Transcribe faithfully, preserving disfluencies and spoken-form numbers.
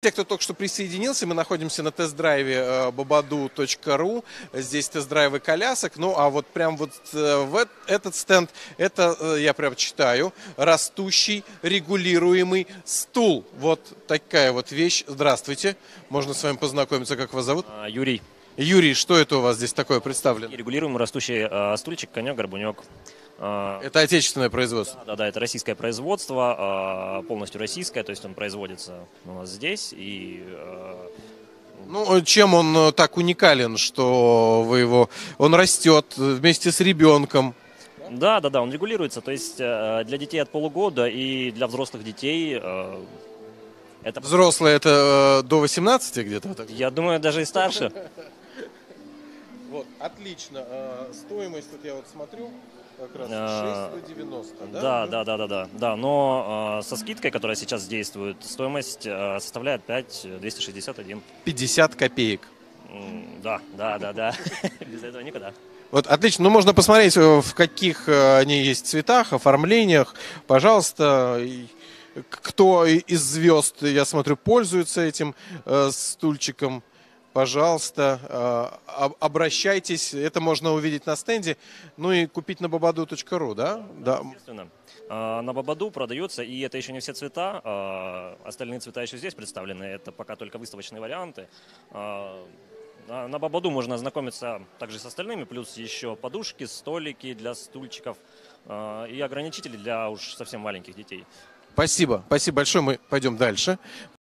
Те, кто только что присоединился, мы находимся на тест-драйве бободу точка ру. Здесь тест-драйвы колясок. Ну, а вот прям вот в этот стенд, это, я прям читаю, растущий регулируемый стул. Вот такая вот вещь. Здравствуйте. Можно с вами познакомиться. Как вас зовут? Юрий. Юрий, что это у вас здесь такое представлено? Регулируемый растущий э, стульчик, конек-горбунек. Э, Это отечественное производство? Да, да, это российское производство, э, полностью российское, то есть он производится у нас здесь. И, э, Ну, чем он так уникален, что вы его... Он растет вместе с ребенком. да, да, да, он регулируется, то есть э, для детей от полугода и для взрослых детей... Э, это... Взрослые это до восемнадцати где-то? Я думаю, даже и старше. Вот, отлично. Стоимость, тут я вот смотрю, как раз шесть сто девяносто, да? Да, да, да, да, да, да. Но э, со скидкой, которая сейчас действует, стоимость э, составляет пять двести шестьдесят один. пятьдесят копеек. Mm, да, да, да, да. Без этого никуда. Вот, отлично. Ну, можно посмотреть, в каких они есть цветах, оформлениях. Пожалуйста, кто из звезд, я смотрю, пользуется этим э, стульчиком. Пожалуйста, обращайтесь, это можно увидеть на стенде, ну и купить на бободу точка ру, да? Да, естественно. На Бободу продается, и это еще не все цвета, остальные цвета еще здесь представлены, это пока только выставочные варианты. На Бободу можно ознакомиться также с остальными, плюс еще подушки, столики для стульчиков и ограничители для уж совсем маленьких детей. Спасибо, спасибо большое, мы пойдем дальше.